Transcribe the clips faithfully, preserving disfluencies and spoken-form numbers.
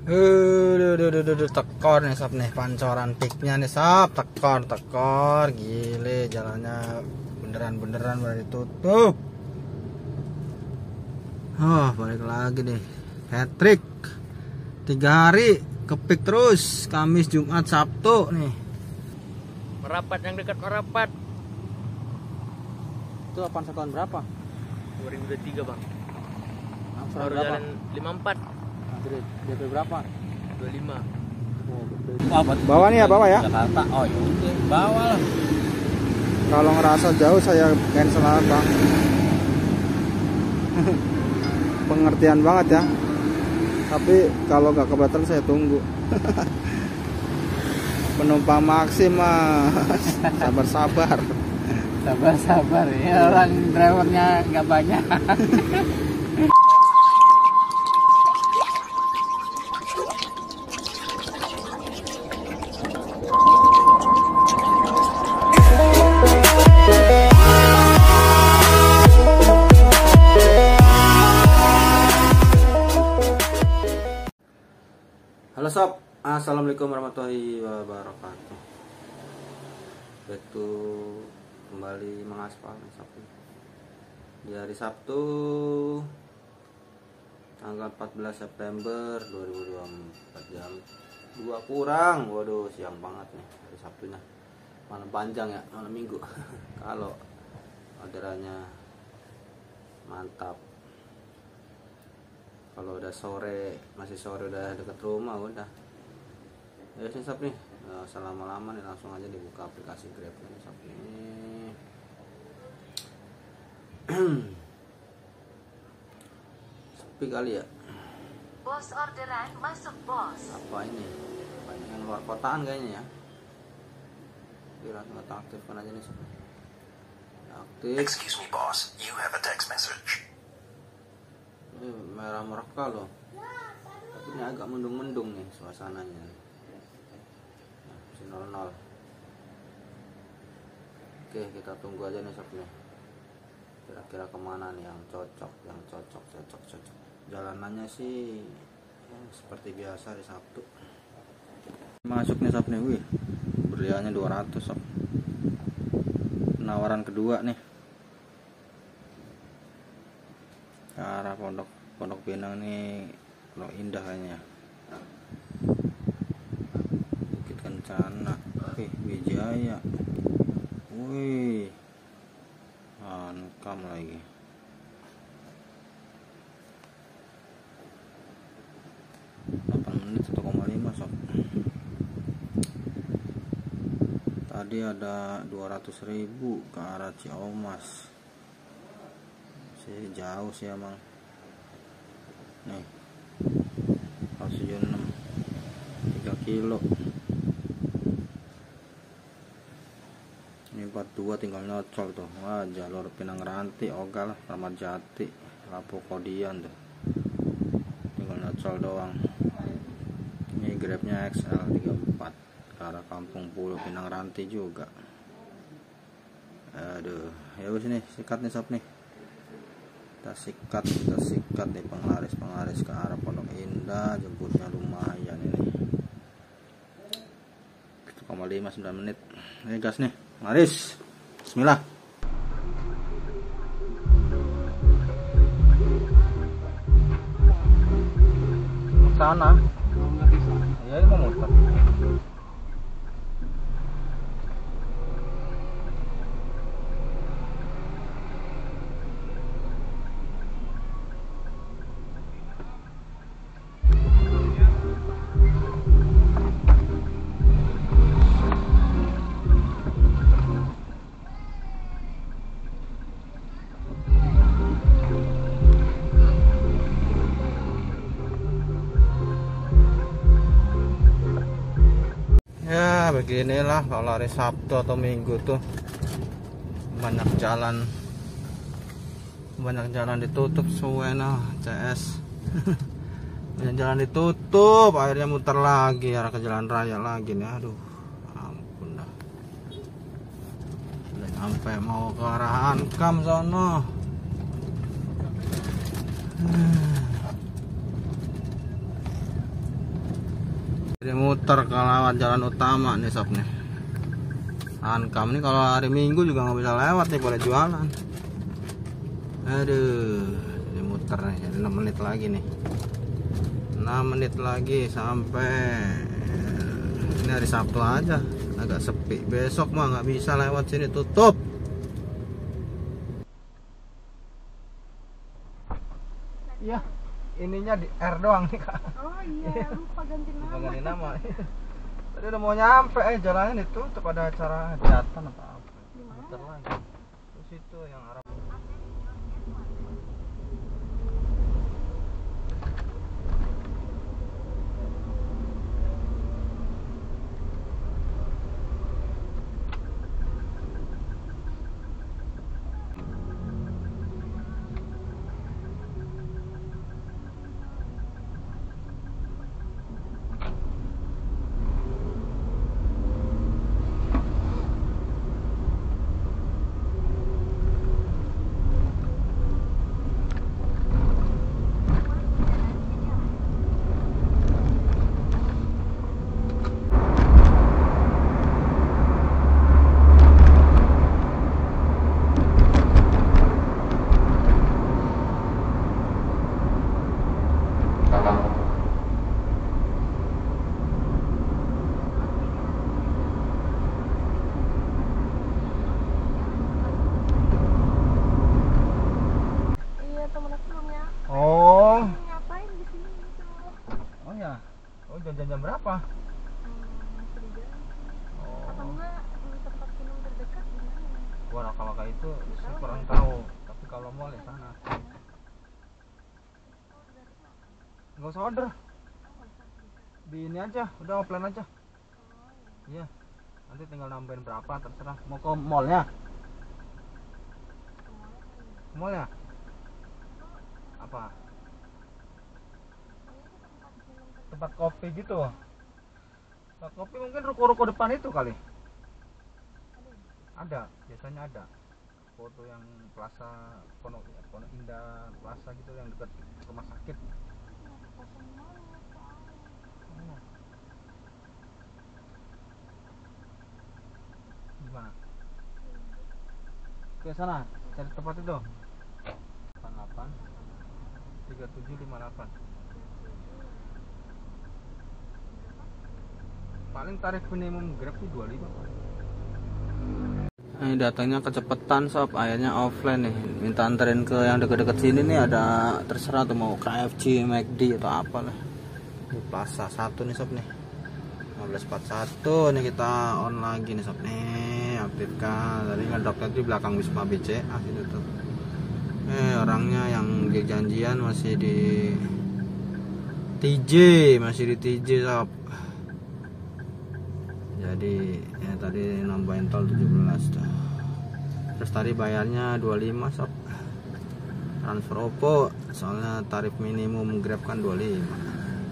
Duh, duh, duh, duh, duh, tekor nih sob nih, pancoran piknya nih sob, tekor, tekor, gile jalannya beneran-beneran udah ditutup. Oh, balik lagi nih, hat-trick, tiga hari kepik terus, Kamis, Jumat, Sabtu nih. Merapat yang dekat Merapat. Itu apaan satuan berapa? dua ribu dua puluh tiga bang. Angsuran Baru berapa? jalan lima puluh empat. D P berapa? dua puluh lima. Bawa nih ya, bawa ya. Jakarta. Oh ya udah, bawa lah. Kalau ngerasa jauh saya cancel aja bang. Pengertian banget ya. Tapi kalau gak kebetulan saya tunggu. Penumpang maksimal. Sabar-sabar. Sabar-sabar ya, orang drivernya nggak banyak. Halo sob, assalamualaikum warahmatullahi wabarakatuh. Back to kembali mengaspal Sabtu. Di hari Sabtu tanggal empat belas September dua ribu dua puluh empat jam dua kurang. Waduh, siang banget nih hari Sabtunya. Malam panjang ya, malam minggu. Kalau orderannya mantap. Kalau udah sore, masih sore udah deket rumah udah. Ya sih sob nih, nggak usah lama-lama nih, langsung aja dibuka aplikasi Grab nih sob ini. Sepi kali ya. Bos orderan masuk bos. Apa ini? Apa ini yang luar kotaan kayaknya ya? Kira nggak aktifkan aja nih sob. Aktif. Excuse me, boss. You have a text message. Ini merah mereka loh, tapi ini agak mendung-mendung nih suasananya. Nah, masih nol nol. Oke, kita tunggu aja nih sob nih. Kira-kira kemana nih yang cocok, yang cocok, cocok, cocok. Jalanannya sih ya, seperti biasa di Sabtu. Masuk nih sob nih, wih, berliannya dua ratus sob. Penawaran kedua nih. Ke arah pondok pondok Pinang nih, Pondok Indah kayaknya. Bukit Kencana, oke, Wijaya, wih, Ankam lagi. delapan menit satu koma lima sob. Tadi ada dua ratus ribu ke arah Ciamas. Jauh sih emang nih, harus tujuh puluh enam tiga kilo. Ini empat puluh dua tinggal nyocol tuh. Wah, jalur Pinang Ranti, Ogal, Ramat Jati, Lapo Kodian tuh, tinggal nyocol doang. Ini Grabnya X L tiga puluh empat ke arah Kampung Pulau Pinang Ranti juga. Aduh, ya wis nih, sikat nih sob nih. Kita sikat, kita sikat nih penglaris-penglaris ke arah Pondok Indah. Jemputnya lumayan ini, satu koma lima sembilan menit. Ini gas nih, laris. Bismillah. Sana ya, ini mau muter. Ya beginilah kalau hari Sabtu atau Minggu tuh banyak jalan banyak jalan ditutup suena C S. Banyak jalan ditutup, akhirnya muter lagi arah ke jalan raya lagi nih. Aduh, ampun dah. Udah sampai mau ke arah Ankam sono. Jadi muter ke lewat jalan utama nih sob nih. Ankam nih kalau hari Minggu juga nggak bisa lewat nih, pada jualan. Aduh, jadi muter nih, jadi enam menit lagi nih. enam menit lagi sampai. Ini hari Sabtu aja agak sepi. Besok mah nggak bisa lewat sini, tutup. Iya, ininya di R doang nih kak. Oh iya, lupa ganti nama. Lupa ganti nama. Tadi udah mau nyampe, eh jalannya ditutup, ada acara hajatan apa apa. Muter lagi. Terus itu yang arah. Iya, temen aku belum nyampe. Oh, Ngapain di sini gitu? oh ya. Oh, jam-jam berapa? Hmm, masih di jalan. Atau Oh, enggak hmm, tempat minum terdekat di mana? wah kalau kayak itu saya kurang tahu. Tapi kalau mall ya sana. Nggak usah order. Di ini aja, udah offline aja. Iya. Nanti tinggal nambahin berapa terserah. Mau ke mallnya? Ke mallnya? Apa? Tempat kopi gitu. Tempat kopi mungkin ruko-ruko depan itu kali. Ada, biasanya ada. Foto yang Plaza Pondok Pondok Indah Plaza gitu yang dekat rumah sakit. Oh. Gimana? Ke sana, cari tempat itu. delapan delapan tiga tujuh lima delapan. Paling tarif minimum Grab itu dua puluh lima. Ini datangnya kecepatan sob, akhirnya offline nih. Minta anterin ke yang deket-deket sini nih, ada terserah tuh mau K F C, McD atau apa lah. Di Plaza satu nih sob nih. lima belas empat puluh satu nih kita on lagi nih sob nih, aktifkan. Tadi ngedoknya di belakang Wisma B C A gitu tuh. Eh orangnya yang janjian masih di T J, masih di T J sob. Jadi ya tadi nambahin tol tujuh belas tuh. Terus tadi bayarnya dua puluh lima sob. Transfer Oppo, soalnya tarif minimum Grab kan dua puluh lima.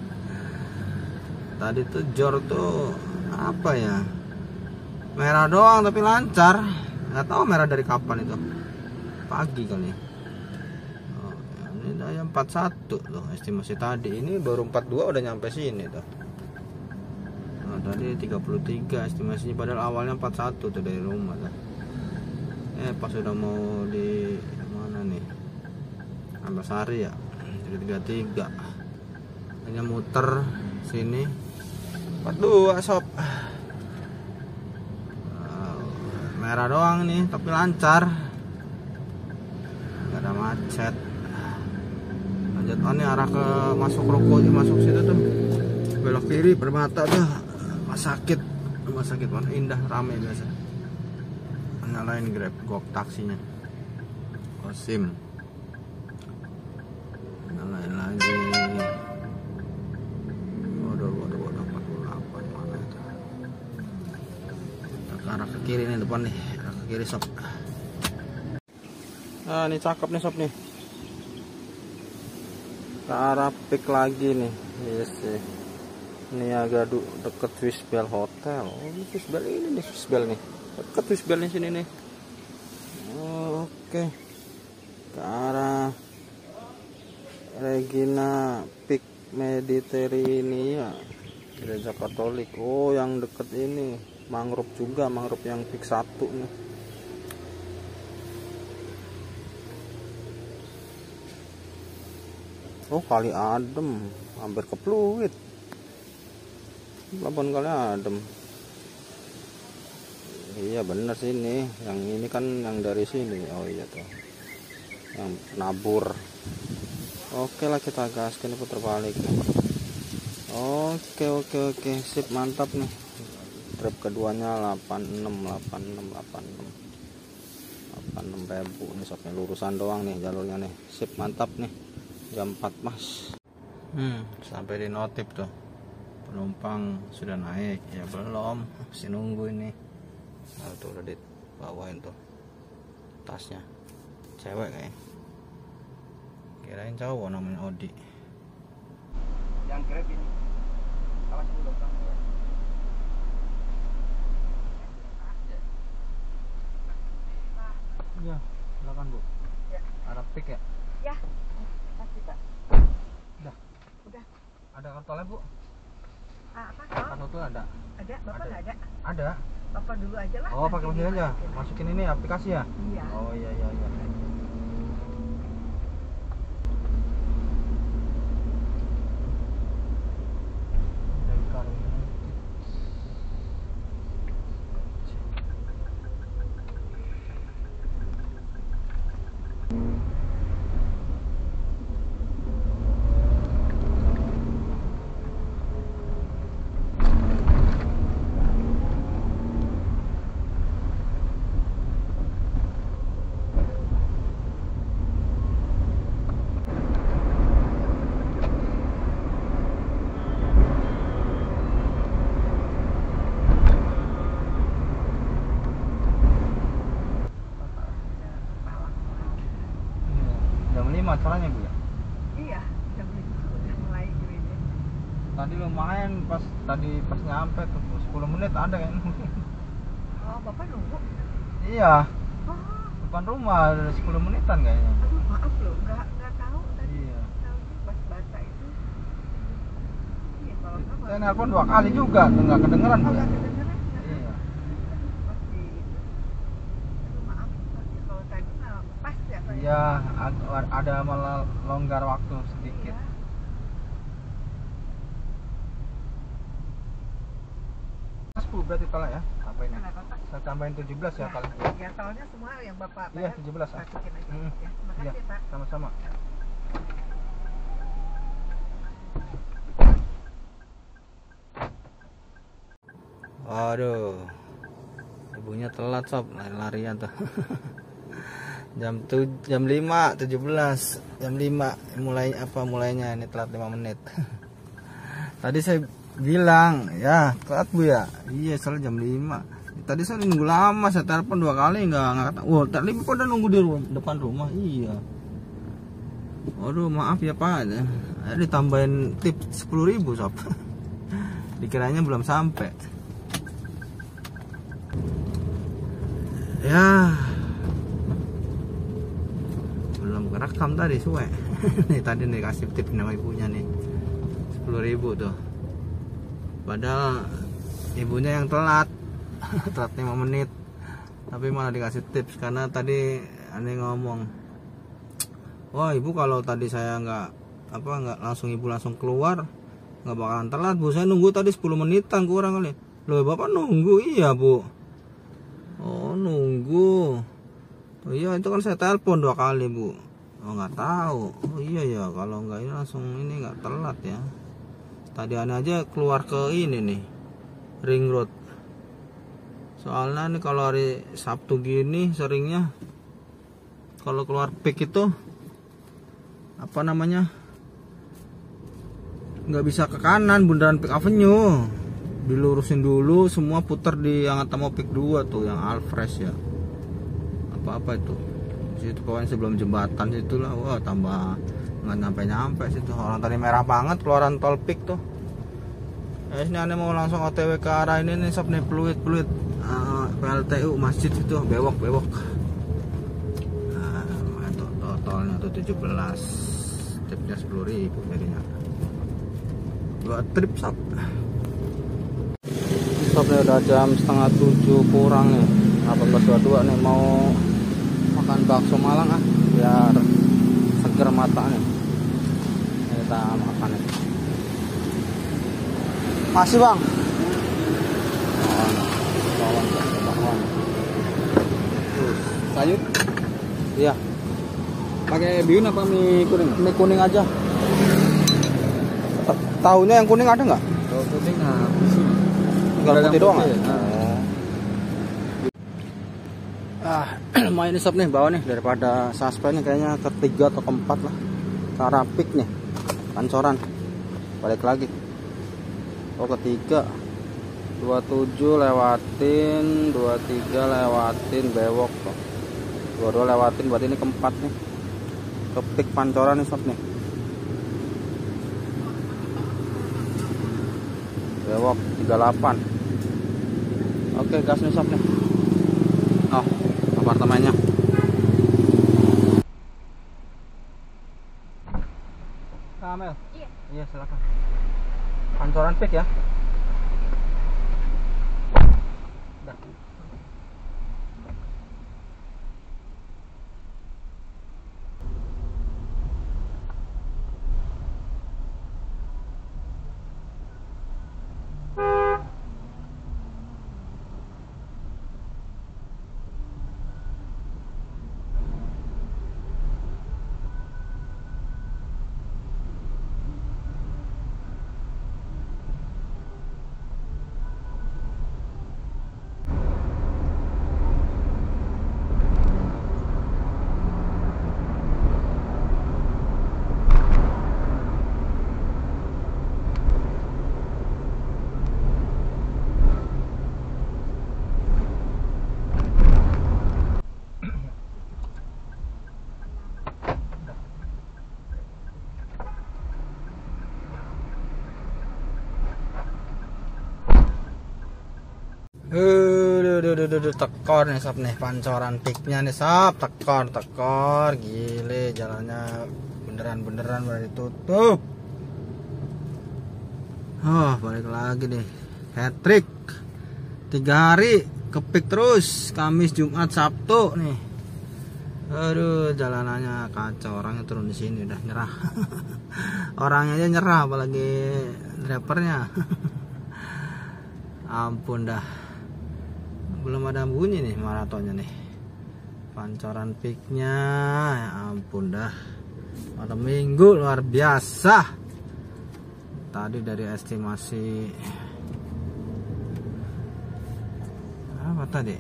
Tadi tuh jor tuh apa ya? Merah doang tapi lancar. Nggak tahu merah dari kapan itu. Pagi kali. Oh, ini udah empat puluh satu tuh estimasi tadi. Ini baru empat puluh dua udah nyampe sini tuh. Nah, tadi tiga puluh tiga estimasinya, padahal awalnya empat puluh satu tuh dari rumah kan. Eh pas udah mau di mana nih? Antasari ya. Jadi tiga puluh tiga. Hanya muter sini empat puluh dua sob. Merah doang nih tapi lancar, nggak ada macet. Lanjut on nih arah ke masuk ruko, masuk situ tuh belok kiri Permata tuh rumah sakit, rumah sakit Pondok Indah rame biasa. Nyalain Grab gok taksinya Osim, nyalain lagi. Waduh waduh waduh empat puluh delapan mana itu. Ke arah ke kiri nih depan nih, arah ke kiri sob. Nah ini cakep nih sob nih. Ke arah pik lagi nih. Yes sih. Ini agak deket Swissbell Hotel. Oh ini Swissbell ini nih, Swissbell nih. Deket Swissbell nih sini nih. Oh, oke. Ke arah Regina Peak Mediterania. Gereja Katolik. Oh, yang deket ini mangrove juga, mangrove yang pik satu nih. Oh, kali adem, hampir ke Pluit. delapan kali adem. Iya bener sih ini, yang ini kan yang dari sini. Oh iya tuh, yang nabur. Oke lah, kita gaskan putar balik. Oke oke oke, sip, mantap nih. Trip keduanya delapan enam delapan enam delapan enam delapan enam ribu nih soalnya, lurusan doang nih jalurnya nih. Sip, mantap nih. Jam empat mas. Hmm, sampai di notif tuh. Penumpang sudah naik, ya belum, masih nunggu ini. Nah, tuh udah dibawain tuh tasnya, cewek kayaknya, kirain cowok namanya Odi. Yang Grab ini. Awas dulu Bang. Iya, silakan Bu. Ya. Ada pik ya? Ya, pasti Pak. Udah. Udah. Ada kartunya Bu? Ah, apa kok? Kartu tuh ada. Ada, Bapak Ada. nggak ada? Ada. Bapak dulu aja lah. Oh, pakai nanti mesin aja. dimasukin. Masukin ini aplikasi ya? Iya. Oh iya iya iya. Jam lima acaranya Bu ya? Iya, jam lima udah mulai gereja. Tadi lumayan pas tadi pas nyampe tuh sepuluh menit ada kan. Oh, Bapak nunggu? Iya, Oh, depan rumah ada sepuluh menitan kayaknya. aduh maaf loh, nggak nggak tahu tadi. Iya. Tahunya pas baca itu. Iya, kalau nggak Saya baru- nelpon dua kali juga, tuh nggak kedengeran Oh, Bu ya? nggak kedengeran. nggak. Iya. Pasti itu. Aduh maaf, pasti kalau tadi mah pas ya Pak. Iya, ad- ada malah longgar waktu sedikit. Iya. sepuluh berarti tolak ya, tambahin ya. Kenapa Pak? Saya tambahin tujuh belas ya kali. Ya, soalnya semua yang Bapak Iya, bayar, tujuh belas, ah. masukin aja. Hmm. Ya, terima Iya, kasih Pak. sama-sama. Waduh, ibunya telat sob, lari-larian tuh. jam tuh jam lima tujuh belas, jam lima mulai apa mulainya ini telat lima menit. Tadi saya bilang ya telat Bu ya, iya soalnya jam lima. Tadi saya nunggu lama, saya telepon dua kali nggak nggak kata. Wah, tadi kok udah nunggu di ru- depan rumah. Iya. Waduh, maaf ya Pak, ya ditambahin tip sepuluh ribu sob. Dikiranya belum sampai. Ya, belum kerekam tadi suwe. Nih tadi nih kasih tip nama ibunya nih sepuluh ribu tuh, padahal ibunya yang telat. Telat lima menit tapi malah dikasih tips karena tadi aneh ngomong, wah ibu kalau tadi saya nggak apa nggak langsung ibu langsung keluar nggak bakalan telat Bu, saya nunggu tadi sepuluh menitan kurang kali. Loh Bapak nunggu? Iya Bu. Oh nunggu. Oh iya itu kan saya telepon dua kali Bu. Oh nggak tahu. Oh iya ya, kalau nggak ini langsung ini nggak telat ya. Tadi aneh aja keluar ke ini nih, ring road. Soalnya nih kalau hari Sabtu gini seringnya kalau keluar pik itu apa namanya nggak bisa ke kanan, bundaran Pik Avenue dilurusin dulu semua, putar di yang mau pik dua tuh yang Alfres ya apa-apa itu situ pokoknya sebelum jembatan situlah. Wah tambah nggak nyampe-nyampe situ, orang tadi merah banget keluaran tol pik tuh. Ya ini aneh mau langsung O T W ke arah ini nih sob nih, Pluit-Pluit uh, P L T U masjid itu bewok-bewok. Nah, itu totalnya tuh tujuh belas, tipnya sepuluh ribu jadinya. Dua trip sob. sob nih, udah jam setengah tujuh kurang nih, delapan belas dua puluh dua nih, mau makan bakso Malang ah biar seger mata nih. Ini kita makan nih. Masih bang. Bawang, bawang, bawang. Terus sayur? Iya. Pakai bihun apa mie kuning? Mie kuning aja. Tahunya yang kuning ada nggak? Tahu kuning habis ini. Tinggal putih doang. putih, Ah, oh. Ah, main ini sob nih bawah nih, daripada suspend nih kayaknya ketiga atau keempat lah. Cara pick nih, pancoran. Balik lagi. Oh ketiga. dua puluh tujuh lewatin, dua puluh tiga lewatin, bewok tuh. dua puluh dua lewatin, berarti ini keempat nih. Kepik pancoran nih sob nih. Bewok tiga puluh delapan. Oke, gas nih sob nih. Oh, apartemennya. Kamel. Iya. Iya, silakan. Pancoran pick ya. Dah. Duh, duh, duh, duh, duh, tekor nih sob nih, pancoran picknya nih sob, tekor, tekor, gile, jalannya beneran-beneran udah ditutup. Oh, balik lagi nih, hat-trick, tiga hari, kepik terus, Kamis, Jumat, Sabtu nih. Aduh, jalanannya kacau, orangnya turun di sini udah nyerah. Orangnya aja nyerah, apalagi drivernya. Ampun dah. Belum ada bunyi nih maratonnya nih, pancoran picknya, ya ampun dah, malam minggu luar biasa. Tadi dari estimasi apa tadi,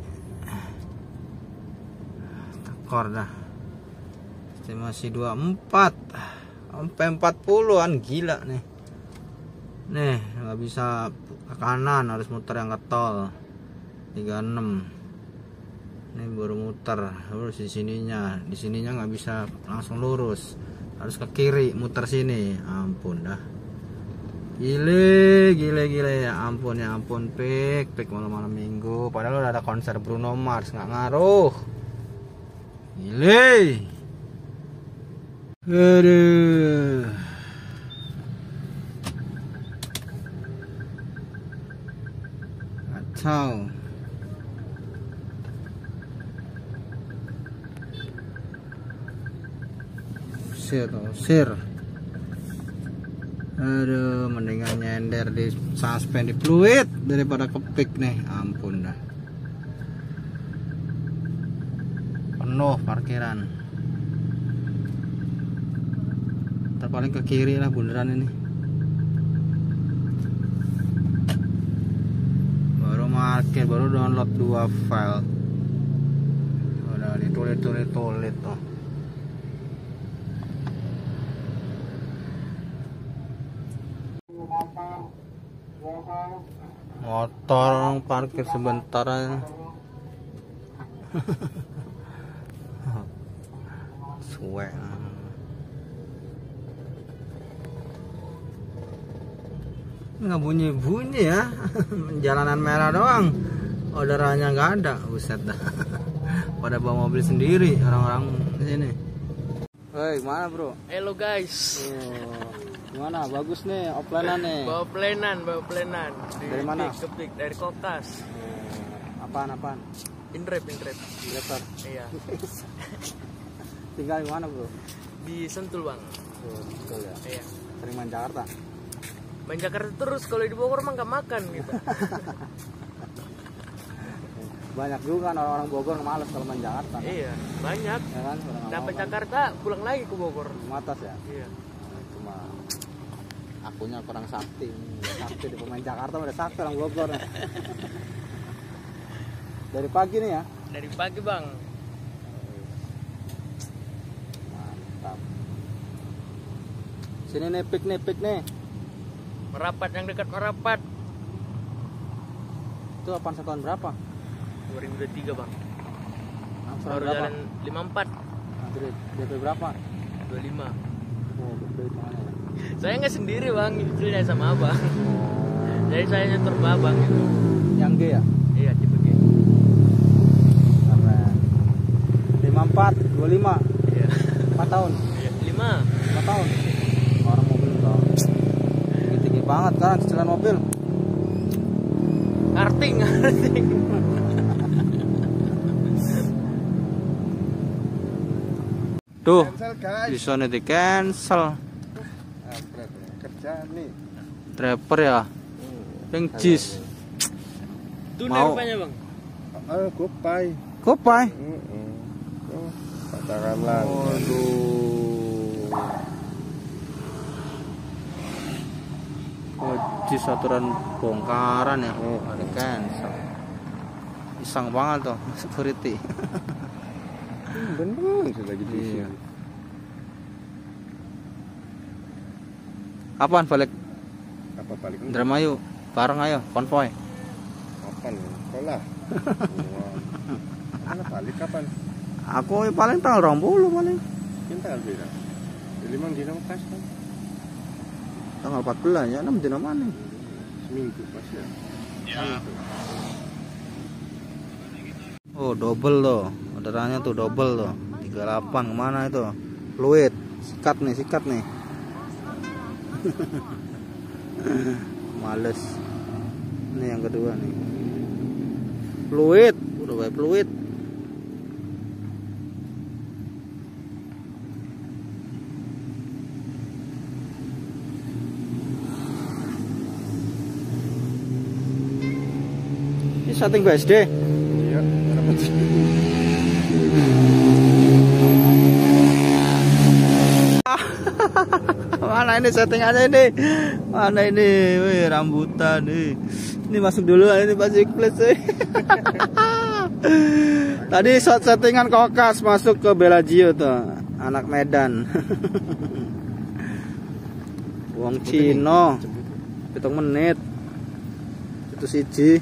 tekor dah, estimasi dua puluh empat sampai empat puluhan, gila nih. Nih nggak bisa ke kanan, harus muter yang ke tol. tiga puluh enam. Ini baru muter, terus di sininya, di sininya nggak bisa langsung lurus, harus ke kiri, muter sini. Ampun dah. Gile, gile, gile, ya ampun, ya ampun, pik, pik malam-malam minggu. Padahal udah ada konser Bruno Mars, nggak ngaruh. Gile. Aduh. Kacau. Sir, sir. Aduh, mendingan nyender di suspend di fluid daripada kepik nih. Ampun dah. Penuh parkiran. Terpaling ke kiri lah bundaran ini. Baru parkir, baru download dua file. Udah ditulis-tulis-tulis tuh. Motor parkir sebentar aja. Suwe. Nggak bunyi-bunyi ya. Jalanan merah doang, orderannya nggak ada. Buset dah. Pada bawa mobil sendiri orang-orang di sini. Hei, mana bro? Hello guys. Oh. Gimana? Bagus nih, offline nih. Bawa plenan, bawa plenan. Dari mana? Kepik dari Kokas. Apaan apaan? Inrep, inrep. Driver. Iya. Tinggal di mana bro? Di Sentul bang. Oh, betul ya. Iya. Sering main Jakarta. Main Jakarta terus, kalau di Bogor mah nggak makan gitu. Banyak juga kan orang-orang Bogor yang males kalau main Jakarta. Kan? Iya, banyak. Ya kan? Orang nggak Dapat mau kan? Jakarta, pulang lagi ke Bogor. Matas ya. Iya. Nah, cuma akunya kurang sakti. Sakti di pemain Jakarta udah sakti orang Bogor. Dari pagi nih ya. Dari pagi bang. Mantap. Sini nih pik nih pik nih. Merapat, yang dekat Merapat. Itu apaan satuan berapa? dua ribu dua puluh tiga bang. Angsuran Baru berapa? jalan lima puluh empat. Nanti D P berapa? dua puluh lima. Oh, gede mana ya? Saya nggak sendiri bang, istrinya sama abang. Oh. Jadi saya nyetor ke abang gitu. Yang G ya? Iya, tipe G. Keren. lima puluh empat, dua puluh lima. Iya. empat tahun. Iya, lima. lima tahun. Orang mobil dong. Tinggi-tinggi banget kan cicilan mobil. Karting, karting. Tuh, Cancel guys. bisa nih di cancel. Abret, kerja nih. Driver ya. Yang jis. Itu Mau. rupanya bang. Ah, gopai. Kopai. Heeh. Oh, katakanlah. Waduh. Oh, jis aturan bongkaran ya. Oh. Ada cancel. Iseng banget tuh security. Bener sudah gitu. Iya. Apaan balik Apa balik? Indramayu? Bareng ayo, konvoy. Kapan? Sekolah. Wah. Mana balik kapan? Aku paling tanggal dua puluh paling. Kita beda. Jadi memang dino pas kan. Tanggal empat belas ya, enam dina mana? Seminggu pas ya. Ya. Oh, double tuh. Orderannya tuh double tuh. tiga puluh delapan kemana itu? Fluid. Sikat nih, sikat nih. Males. Ini yang kedua nih. Fluid, udah baik fluid. Ini setting B S D. Iya, dapat sih. Mana ini settingannya ini? Mana ini? Wih, rambutan nih. Ini masuk dulu ini basic plus. Tadi shot settingan Kokas masuk ke Bellagio tuh, anak Medan. Wong Cino. Hitung menit. Itu siji.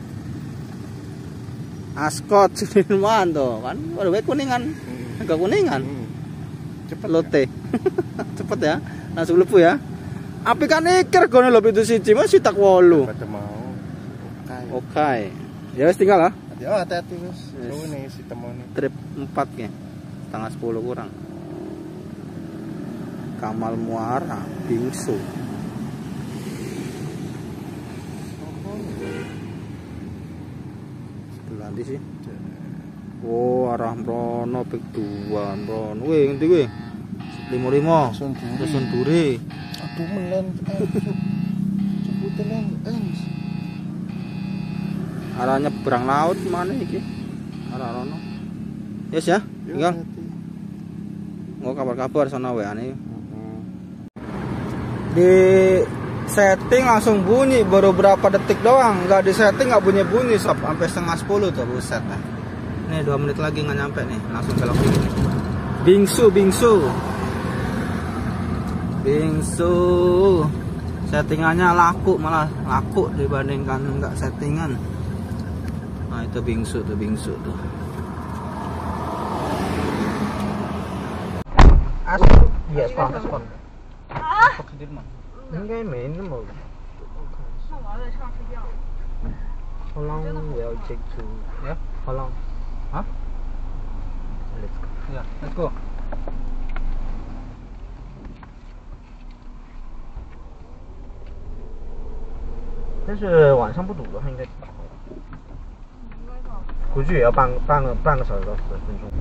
Ascot Sudirman tuh kan, udah baik kuningan. Agak kuningan. Cepet. Lote. Cepet ya. Langsung lepu ya. Api kan iker gone lho itu siji masih tak wolu. Pada mau. Oke. Oke. Ya wis tinggal lah. Hati, oh hati-hati Mas. Yes. So nih si temoni. Trip empat ya. Setengah sepuluh kurang. Kamal Muara, Bingsu. Sebelah ndi sih? Oh, arah mrono pik dua mrono. Wih, ngendi kuwi? lima puluh lima. Dusun Duri. Aduh melen. Ceputan ens. Arah nyebrang laut mana iki? Arah rono. Yes ya, tinggal. Mau kabar-kabar sana W A-ne. Di setting langsung bunyi baru berapa detik doang, nggak di setting nggak bunyi bunyi sob sampai setengah sepuluh tuh buset nah. Nih dua menit lagi nggak nyampe nih, langsung belok kiri. Bingsu, bingsu, bingsu. Settingannya laku, malah laku dibandingkan nggak settingan. Nah itu bingsu tuh, bingsu tuh. As, yes, Pak, respon. Enggak main mau. How long will it take to? Yeah. How long? Huh? Let's go. Yeah, let's go. 但是晚上不堵的话，应该估计也要半半个半个小时到十分钟。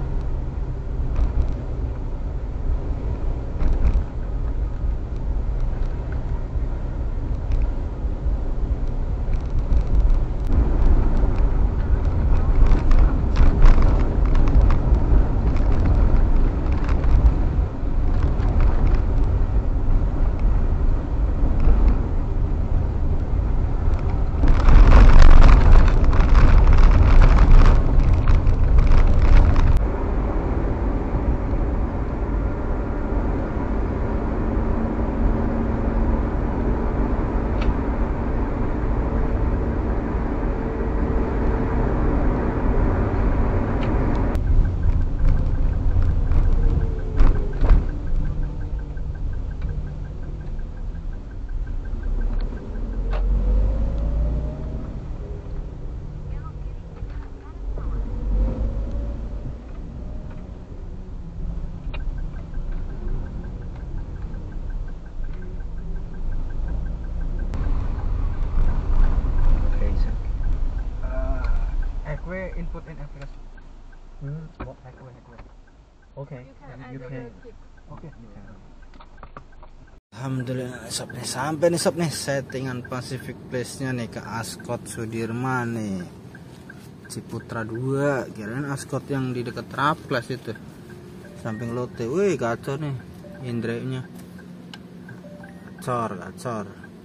Input in address. Hmm, what highway, highway. Okay, you can. Okay. Alhamdulillah, sob nih sampai nih sob nih settingan Pacific Place-nya nih ke Ascot Sudirman nih. Ciputra dua, kirain Ascot yang di dekat Raplas itu. Samping Lotte. Wih, gacor nih Indre-nya. Gacor, gacor.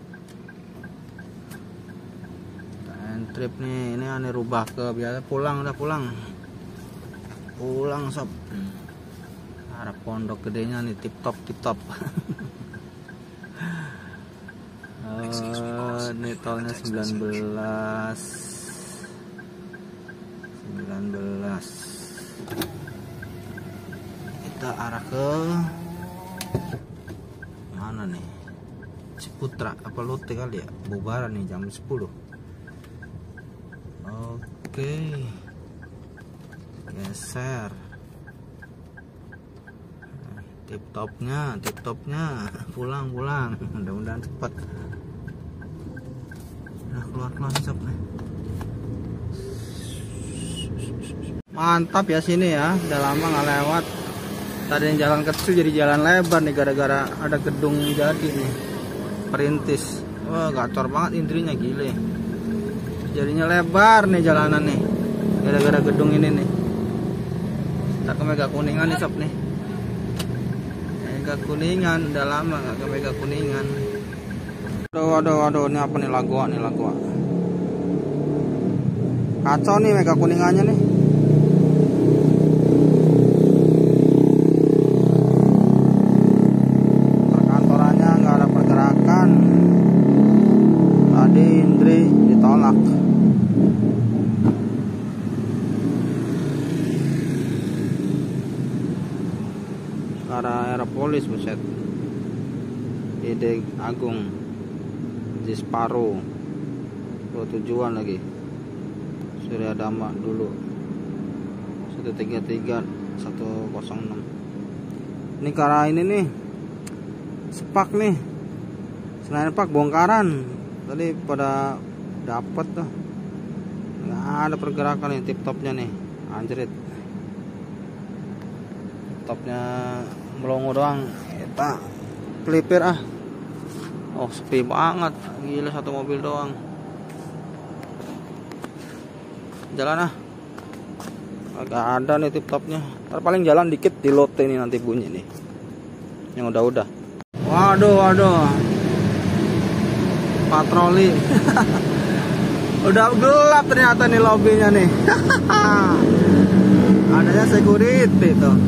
Trip nih, ini aneh rubah ke biasa pulang udah pulang pulang sob arah pondok gedenya nih tip top tip top. uh, ini tolnya sembilan belas sembilan belas kita arah ke mana nih, Ciputra apa Lotte kali ya, bubaran nih jam sepuluh. Oke, geser tip topnya, tip topnya pulang pulang, mudah-mudahan cepat. Nah keluar keluar sob nih. Mantap ya sini ya, udah lama nggak lewat. Tadi jalan kecil jadi jalan lebar nih gara-gara ada gedung jadi nih, perintis. Wah gacor banget intrinya, gile. Jadinya lebar nih jalanan nih gara-gara gedung ini nih. Kita ke Mega Kuningan nih sob nih. Mega Kuningan udah lama nggak ke Mega Kuningan. Aduh aduh aduh, ini apa nih, Lagoa nih, Lagoa. Kacau nih Mega Kuningannya nih. Perkantorannya nggak ada pergerakan. Tadi Indri ditolak. Arah Aeropolis, buset. Ide Agung, Jisparo, dua tujuan lagi. Surya Dhamma dulu. satu tiga tiga satu nol enam. Ini ke arah ini nih, Sepak nih, Senayan Park bongkaran. Tadi pada dapat tuh, nggak ada pergerakan nih tip topnya nih, anjrit. Topnya melongo doang, kita pelipir ah. Oh sepi banget, gila satu mobil doang. Jalan ah, agak ada nih tip topnya. Ntar paling jalan dikit di Lotte nih nanti bunyi nih, yang udah-udah. Waduh waduh, patroli. Udah gelap ternyata nih lobbynya nih. Adanya security tuh.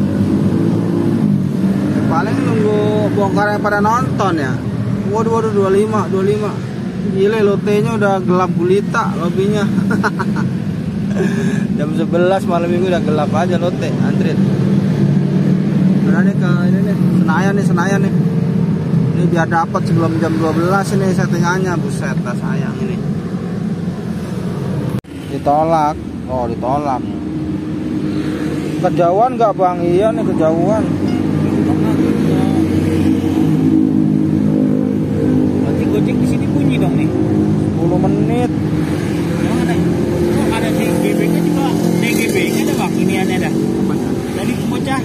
Paling nunggu bongkar yang pada nonton ya. Waduh waduh, dua puluh lima dua puluh lima. Gile, Lotte-nya udah gelap gulita lobbynya. Jam sebelas malam minggu udah gelap aja Lotte, antri. Karena nih ke ini nih, Senayan nih, Senayan nih. Ini biar dapat sebelum jam dua belas ini settingannya, buset dah sayang ini. Ditolak. Oh, ditolak. Kejauhan nggak Bang? Iya nih kejauhan. Berarti Gojek di sini bunyi dong nih. puluh menit. Emang ada, kok ada D G B-nya juga, D G B-nya ada bang, ini ada. Tadi bocah.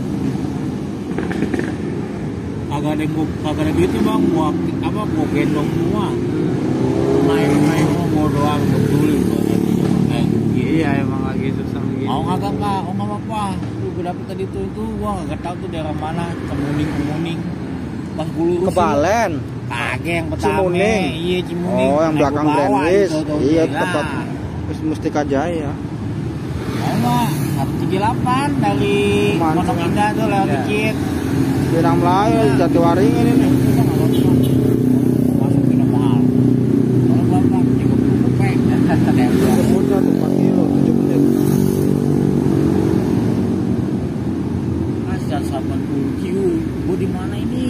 Kagak ada gua, kagak ada duitnya bang, gua apa gua gendong semua. Main main mau doang peduli. Eh, Iya emang lagi susah begini. mau kagak kak, oh nggak apa-apa. Tuh gua dapet tadi tuh itu gua nggak tahu tuh daerah mana, Kemuning Kemuning. Pas gua lurusin. Kebalen. Kagak yang pertama. Cimuning. Iya Cimuning. Oh yang Nah, belakang gua bawa Grandwish. itu tuh, Iya gila. tempat Mus- Mustika Jaya. Mau nggak? seratus tiga puluh delapan dari Kemana? Pondok Indah tuh lewat Iya. dikit. Pirang Melayu, Jatiwaringin ini. Masuk ke mahal. Kalau bapak tiga puluh kopek. Udah tuh empat kilo, tujuh menit. Asal delapan puluh kilo. Gua di mana ini?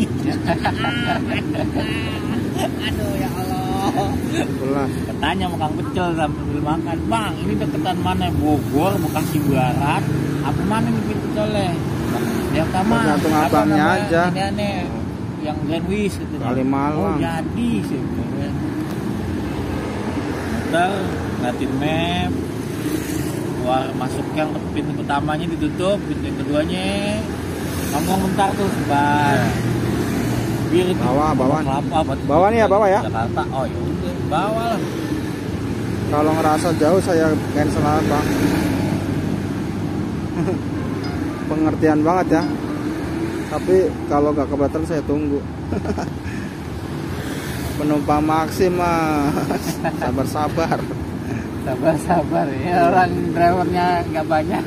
Aduh ya Allah. Pulas. Katanya sama Kang Pecel sampai beli makan. Bang, ini deketan mana? Bogor, Bekasi Barat. Apa mana nih pintu tolnya? Yang pertama Tergantung apa abangnya namanya? aja. Ini aneh. Yang Grandwish gitu. Kalimalang. Oh, jadi sih. Muter, ngeliatin map. Keluar masuk yang pintu pertamanya ditutup, pintu yang keduanya ngomong bentar tuh sebar. Biar itu Bawah, bawah. kelapa, buat- Bawah nih ya, bawah ya? Jakarta. Oh ya udah, bawah lah. Kalau ngerasa jauh saya cancel aja bang. Pengertian banget ya. Tapi kalau gak keberatan saya tunggu. Penumpang Maxim mah sabar-sabar. Sabar-sabar ya, orang drivernya nggak banyak.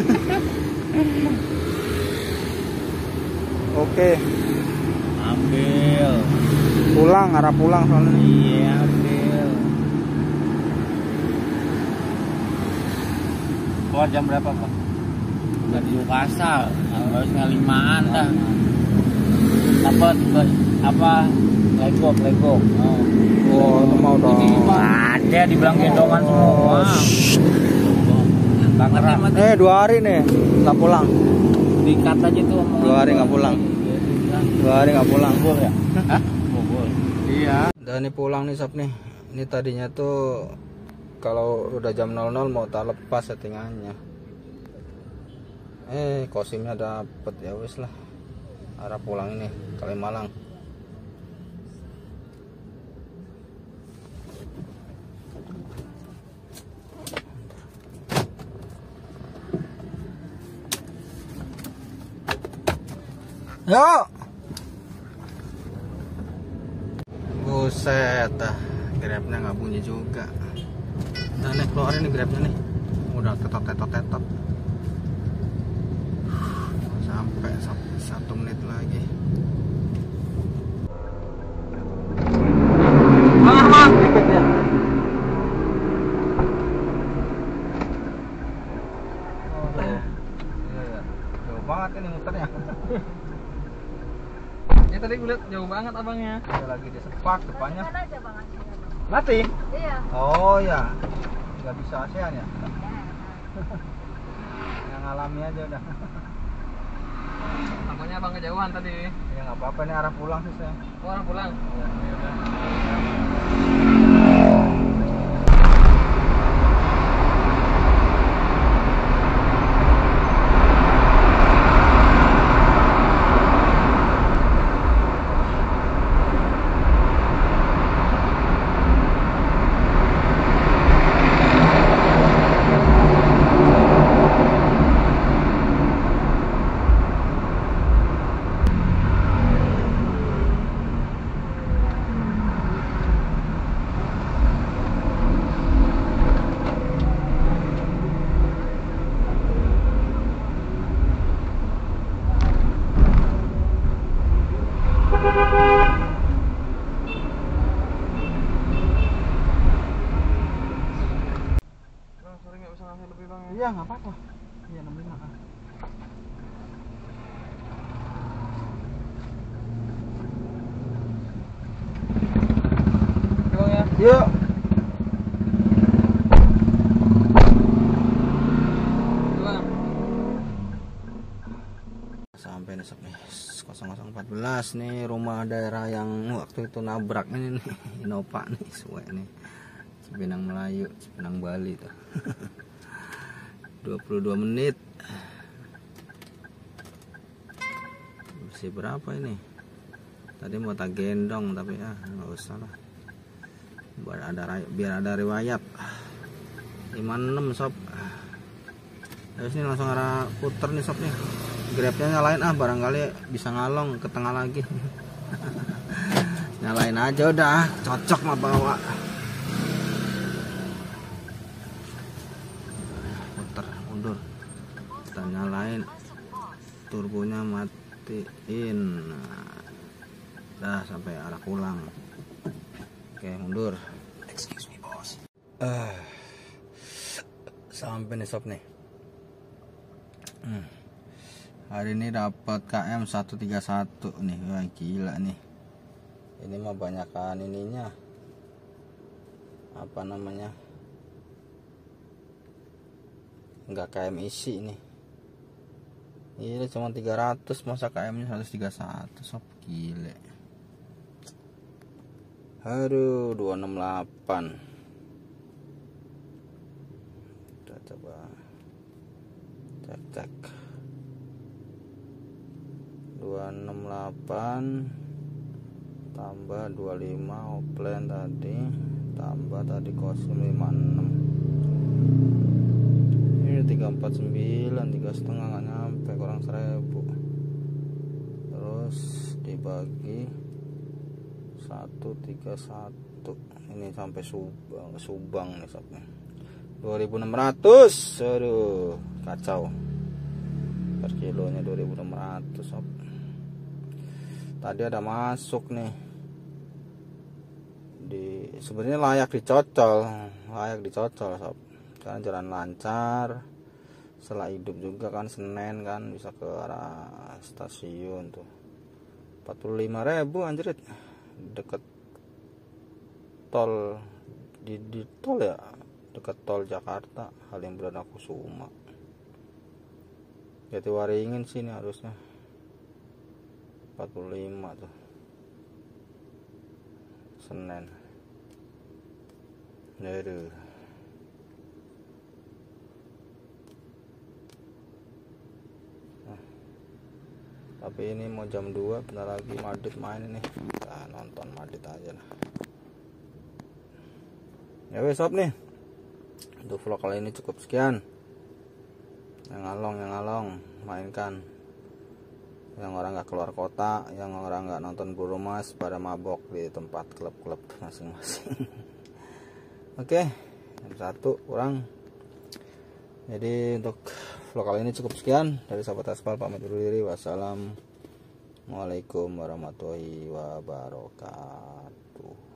Oke, Ambil. pulang arah pulang soalnya. Iya, ambil. Keluar jam berapa, Pak? Udah di Pasar, harus ngalimaan dah. Dapat apa? Lego, Lego. Oh. Oh, mau dong. Ada dibilang gendongan semua. Tangerang. Eh dua hari nih nggak pulang. Dikat aja tuh. omongan Dua hari gua. nggak pulang. Dua hari nggak pulang. Bogor ya? Hah? Bogor. Iya. Dan ini pulang nih Sob nih. Ini tadinya tuh kalau udah jam nol nol mau tak lepas settingannya. Eh kosimnya dapet ya wis lah. Arah pulang ini Kalimalang. Yuk. Buset dah, grabnya nggak bunyi juga. Nah nih keluarin nih grabnya nih, udah tetot tetot tetot. Sampai satu menit lagi. Bang, bang, ikut ya. Jauh banget ini muternya. Ya tadi gue liat jauh banget abangnya. Ada lagi di sepak depannya. Kan aja bang ASEAN. Mati. Iya. Oh ya, nggak bisa ASEAN ya? Yang alami aja udah. Namanya abang kejauhan tadi. Ya nggak apa-apa ini arah pulang sih saya. Oh, orang pulang. Ya. Ya udah. Bang, sorry nggak bisa ngasih lebih bang. Iya nggak apa-apa. Iya enam puluh lima. Ah. Oke, bang ya. Yuk. Bang. Sampai besok nih nol nol empat. empat belas nih rumah daerah yang waktu itu nabrak ini nih, Innova nih, suwe nih. Cipinang Melayu, Cipinang Bali tuh. dua puluh dua menit. Bersih berapa ini? Tadi mau tak gendong tapi ah nggak usah lah. Biar ada biar ada riwayat. lima puluh enam sob. Terus ini langsung arah puter nih sob nih. Grabnya nyalain ah, barangkali bisa ngalong ke tengah lagi. Nyalain aja udah, cocok mah bawa. Puter, mundur. Kita nyalain. Turbonya matiin. Nah, dah sampai arah pulang. Oke, mundur. Excuse me, boss. Uh, sampai nih sob nih. Hmm. Hari ini dapat K M seratus tiga puluh satu nih. Wah, gila nih. Ini mah banyakan ininya. Apa namanya? Enggak K M isi nih. Ini cuma tiga ratus, masa K M-nya seratus tiga puluh satu, sob, gile. Aduh, dua enam delapan. Kita coba cek cek. dua enam delapan tambah dua puluh lima offline tadi, tambah tadi kosong lima enam. Ini tiga empat sembilan, tiga setengah nggak nyampe, kurang seribu. Terus dibagi satu tiga satu, ini sampai Subang, Subang nih sobatnya. dua ribu enam ratus. Aduh, kacau. Per kilonya dua ribu enam ratus sob. Tadi ada masuk nih. Di sebenarnya layak dicocol, layak dicocol sob. Karena jalan lancar. Setelah hidup juga kan, Senen kan bisa ke arah stasiun tuh. empat puluh lima ribu anjrit. Deket tol di, di tol ya, deket tol Jakarta Halim Perdana Kusuma. Jatiwaringin sini harusnya empat puluh lima tuh. Senen. Aduh. Nah, tapi ini mau jam dua, bentar lagi Madrid main ini. Kita nonton Madrid aja lah. Ya wes sob nih. Untuk vlog kali ini cukup sekian. Yang ngalong, yang ngalong mainkan. Yang orang nggak keluar kota, yang orang nggak nonton Buru Mas pada mabok di tempat klub-klub masing-masing. Oke, jam satu kurang. Jadi untuk vlog kali ini cukup sekian. Dari sahabat aspal pamit dulu diri. Wassalamualaikum warahmatullahi wabarakatuh.